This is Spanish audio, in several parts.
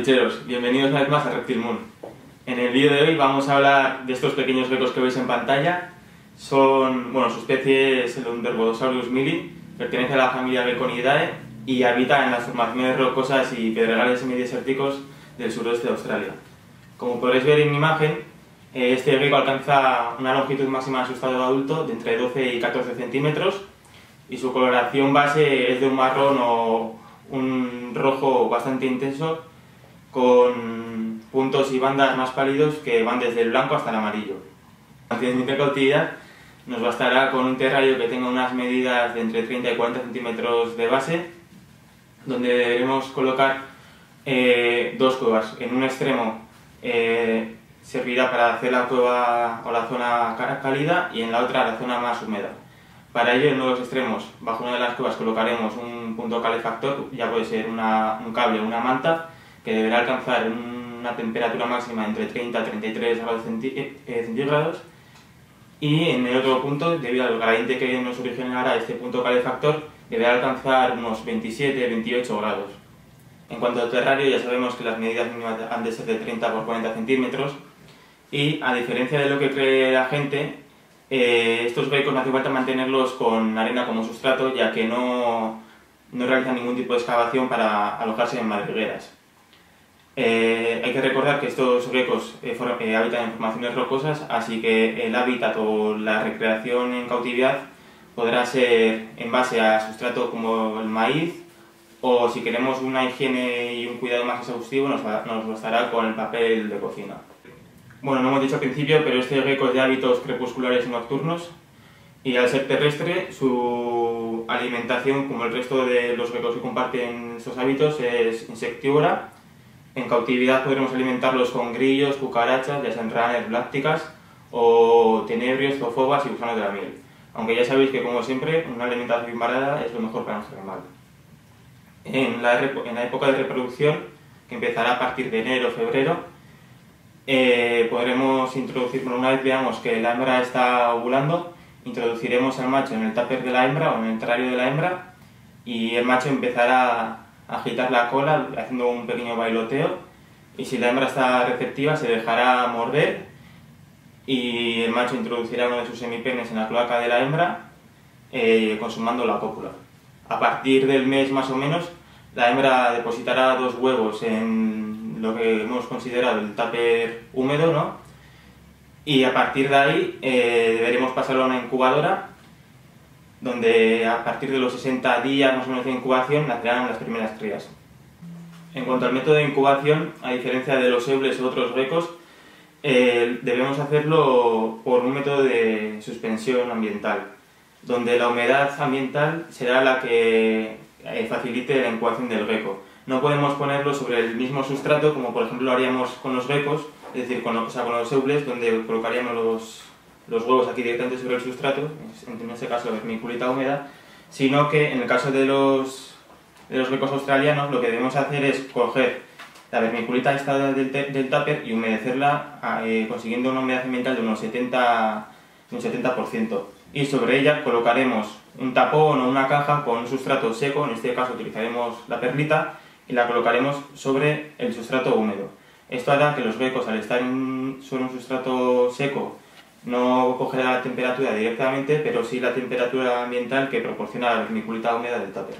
ficheros, bienvenidos una vez más a Reptile Moon. En el vídeo de hoy vamos a hablar de estos pequeños geckos que veis en pantalla. Su especie es el Underbodosaurus mili, pertenece a la familia Geckonidae y habita en las formaciones rocosas y pedregales semidesérticos del suroeste de Australia. Como podréis ver en mi imagen, este gecko alcanza una longitud máxima de su estado adulto de entre 12 y 14 centímetros y su coloración base es de un marrón o un rojo bastante intenso, con puntos y bandas más pálidos que van desde el blanco hasta el amarillo. Para mantener cautividad nos bastará con un terrario que tenga unas medidas de entre 30 y 40 centímetros de base, donde deberemos colocar dos cuevas. En un extremo servirá para hacer la cueva o la zona cálida y en la otra la zona más húmeda. Para ello, en los extremos, bajo una de las cuevas colocaremos un punto calefactor, ya puede ser un cable o una manta, que deberá alcanzar una temperatura máxima entre 30 y 33 grados centígrados, y en el otro punto, debido al gradiente que nos originará este punto calefactor, deberá alcanzar unos 27-28 grados. En cuanto al terrario, ya sabemos que las medidas mínimas han de ser de 30 por 40 centímetros, y a diferencia de lo que cree la gente, estos geckos no hace falta mantenerlos con arena como sustrato, ya que no realizan ningún tipo de excavación para alojarse en madrigueras. Hay que recordar que estos geckos habitan en formaciones rocosas, así que el hábitat o la recreación en cautividad podrá ser en base a sustrato como el maíz, o si queremos una higiene y un cuidado más exhaustivo nos bastará con el papel de cocina. Bueno, no hemos dicho al principio, pero este gecko es de hábitos crepusculares y nocturnos, y al ser terrestre, su alimentación, como el resto de los geckos que comparten estos hábitos, es insectívora. En cautividad podremos alimentarlos con grillos, cucarachas, ya sean ranas lácticas, o tenebrios, zoofobas y gusanos de la miel. Aunque ya sabéis que, como siempre, una alimentación bien variada es lo mejor para nuestro animal. En la época de reproducción, que empezará a partir de enero o febrero, podremos introducir, una vez veamos que la hembra está ovulando, introduciremos al macho en el tupper de la hembra o en el terrario de la hembra, y el macho empezará a agitar la cola haciendo un pequeño bailoteo, y si la hembra está receptiva se dejará morder y el macho introducirá uno de sus semipenes en la cloaca de la hembra, consumando la cópula. A partir del mes más o menos, la hembra depositará 2 huevos en lo que hemos considerado el tupper húmedo, ¿no? Y a partir de ahí deberemos pasarlo a una incubadora, donde a partir de los 60 días más o menos de incubación nacerán las primeras crías. En cuanto al método de incubación, a diferencia de los eules u otros geckos, debemos hacerlo por un método de suspensión ambiental, donde la humedad ambiental será la que facilite la incubación del gecko. No podemos ponerlo sobre el mismo sustrato como por ejemplo lo haríamos con los geckos, es decir, con los eules, donde colocaríamos los huevos aquí directamente sobre el sustrato, en este caso la vermiculita húmeda, sino que en el caso de los geckos australianos lo que debemos hacer es coger la vermiculita esta del tupper y humedecerla, consiguiendo una humedad ambiental de un 70%. Y sobre ella colocaremos un tapón o una caja con un sustrato seco, en este caso utilizaremos la perlita, y la colocaremos sobre el sustrato húmedo. Esto hará que los geckos, al estar sobre un sustrato seco, no cogerá la temperatura directamente, pero sí la temperatura ambiental que proporciona la vermiculita húmeda del tupper.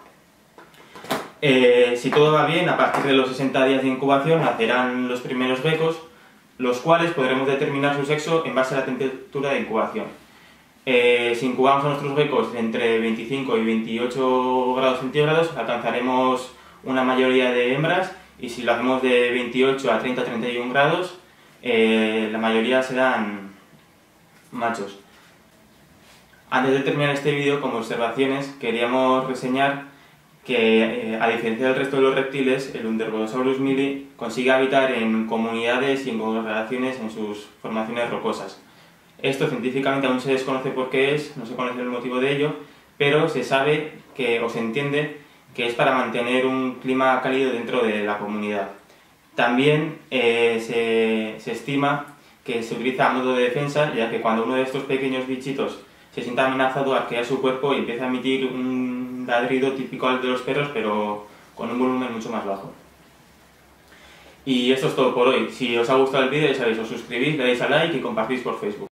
Si todo va bien, a partir de los 60 días de incubación nacerán los primeros geckos, los cuales podremos determinar su sexo en base a la temperatura de incubación. Si incubamos a nuestros geckos entre 25 y 28 grados centígrados, alcanzaremos una mayoría de hembras, y si lo hacemos de 28 a 30-31 grados, la mayoría serán machos. Antes de terminar este vídeo, como observaciones, queríamos reseñar que, a diferencia del resto de los reptiles, el Underbodosaurus mili consigue habitar en comunidades y en congregaciones en sus formaciones rocosas. Esto científicamente aún se desconoce por qué es, no se conoce el motivo de ello, pero se sabe o se entiende que es para mantener un clima cálido dentro de la comunidad. También se estima que se utiliza a modo de defensa, ya que cuando uno de estos pequeños bichitos se sienta amenazado, arquea su cuerpo y empieza a emitir un ladrido típico de los perros, pero con un volumen mucho más bajo. Y esto es todo por hoy. Si os ha gustado el vídeo, ya sabéis, os suscribís, le dais a like y compartís por Facebook.